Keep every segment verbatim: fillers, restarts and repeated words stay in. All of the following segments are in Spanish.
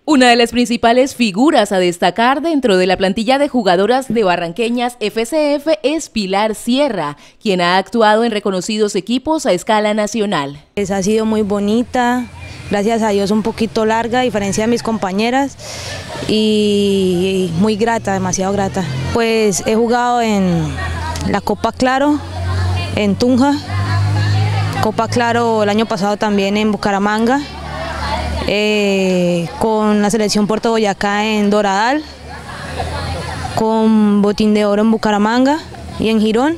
Una de las principales figuras a destacar dentro de la plantilla de jugadoras de Barranqueñas F C F es Pilar Sierra, quien ha actuado en reconocidos equipos a escala nacional. Pues ha sido muy bonita, gracias a Dios un poquito larga, a diferencia de mis compañeras, y muy grata, demasiado grata. Pues he jugado en la Copa Claro, en Tunja, Copa Claro el año pasado también en Bucaramanga, Eh, con la selección Puerto Boyacá en Doradal, con Botín de Oro en Bucaramanga y en Girón,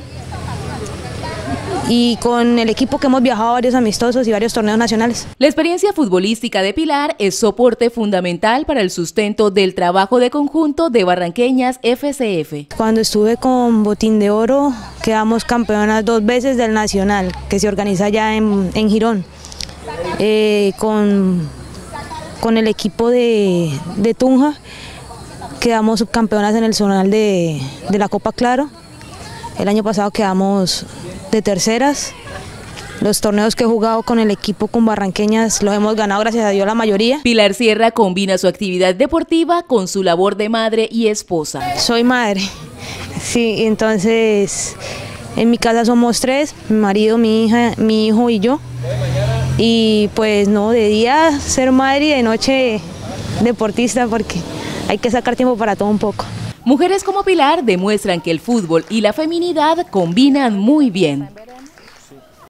y con el equipo que hemos viajado a varios amistosos y varios torneos nacionales. La experiencia futbolística de Pilar es soporte fundamental para el sustento del trabajo de conjunto de Barranqueñas F C F. Cuando estuve con Botín de Oro quedamos campeonas dos veces del Nacional, que se organiza allá en, en Girón, eh, con Con el equipo de, de Tunja quedamos subcampeonas en el zonal de, de la Copa Claro. El año pasado quedamos de terceras. Los torneos que he jugado con el equipo con Barranqueñas los hemos ganado, gracias a Dios, la mayoría. Pilar Sierra combina su actividad deportiva con su labor de madre y esposa. Soy madre, sí, entonces en mi casa somos tres, mi marido, mi hija, mi hijo y yo. Y pues no, de día ser madre y de noche deportista, porque hay que sacar tiempo para todo un poco. Mujeres como Pilar demuestran que el fútbol y la feminidad combinan muy bien.